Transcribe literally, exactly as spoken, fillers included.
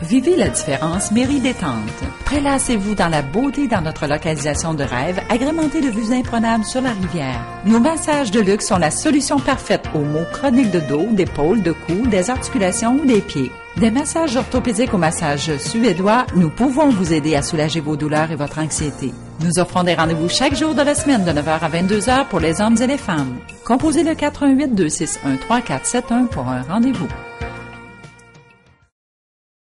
Vivez la différence Mairie Détente. Prélassez-vous dans la beauté dans notre localisation de rêve, agrémentée de vues imprenables sur la rivière. Nos massages de luxe sont la solution parfaite aux maux chroniques de dos, d'épaule, de cou, des articulations ou des pieds. Des massages orthopédiques au massage suédois, nous pouvons vous aider à soulager vos douleurs et votre anxiété. Nous offrons des rendez-vous chaque jour de la semaine de neuf heures à vingt-deux heures pour les hommes et les femmes. Composez le quatre un huit, deux six un, trois quatre sept un pour un rendez-vous.